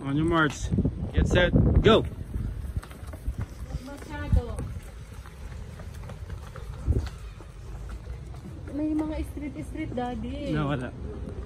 On your marks. Get set. Go! Masyado. May mga street daddy. No, wala.